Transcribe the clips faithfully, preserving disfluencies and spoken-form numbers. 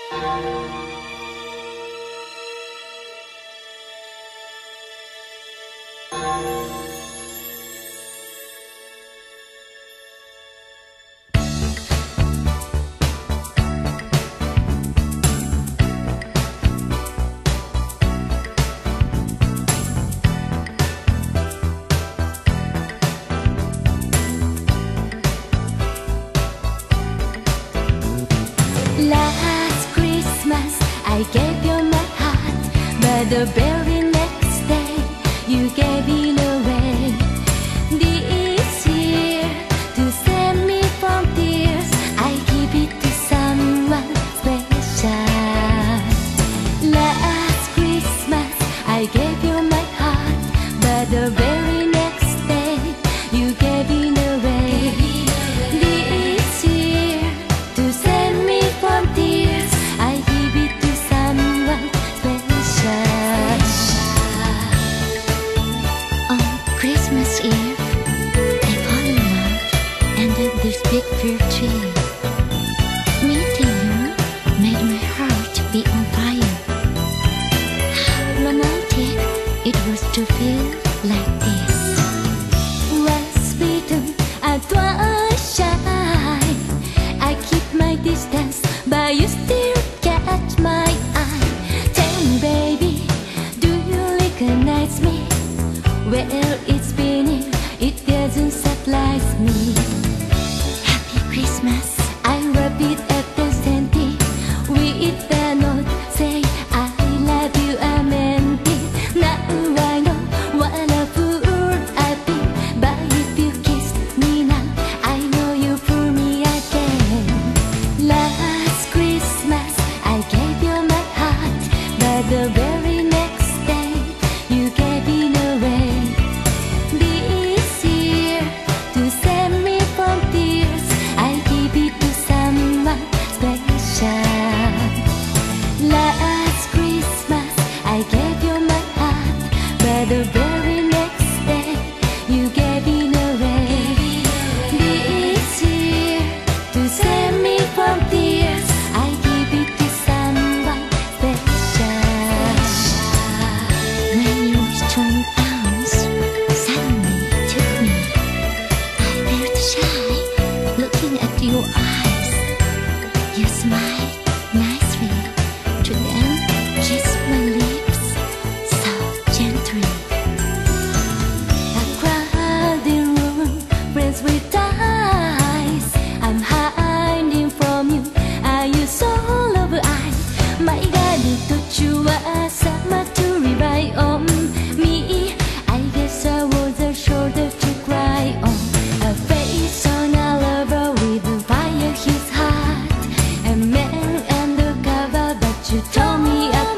Last Christmas I gave you my heart, but the very next day you gave it away. This year, to save me from tears, I give it to someone special. Last Christmas I gave you my heart, but the very next day you gave it away. This year, to save me from tears, I give it to someone special. On Christmas Eve, I fall in love under this big fir tree. Meeting you made my heart beat on fire. How romantic it was to feel like this. Once bitten and twice shy, I keep my distance, but you still catch my eye. Tell me, baby, do you recognize me? Well, it's spinning, it doesn't surprise me. Happy Christmas, I wrap it at the center with the note, say I love you, I meant it. Now I know what a fool I've been, but if you kiss me now, I know you fool me again. Last Christmas I gave you my heart, but the very next day you gave it away. This year, to save me from tears, I give it to someone special. Last Christmas I gave you my heart, but the very next day you gave it away. This year, to save me from tears, I give it to someone special. When your strong arms suddenly took me, I felt shy looking at your eyes. You smiled nicely, to then kissed my lips so gently. A crowded room, friends with eyes, I'm hiding from you. Are you so love-eyed? My darling, don't you are summer to rely on me? I guess I was a shoulder to cry on, a face on a lover with a fire his heart, a man undercover, but you told me apart.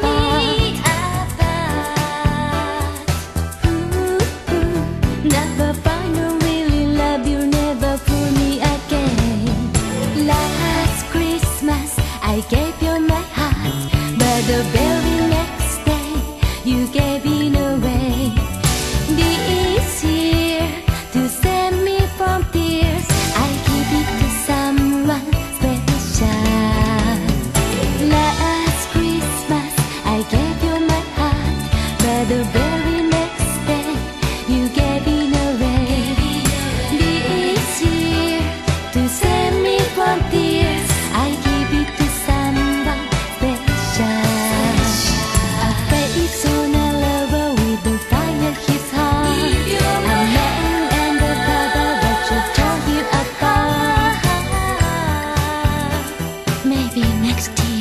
Ooh, ooh, never find a really love you, never fool me again. Last Christmas I gave you my heart, but the very next day you gave it away. This year, to save me from tears, I give it to someone special. Last Christmas I gave you my heart, but the very next day you gave it away. This year, to save me from tears, I give it to someone special. A face on a lover with a fire his heart, a man undercover, but you told you apart. Maybe next year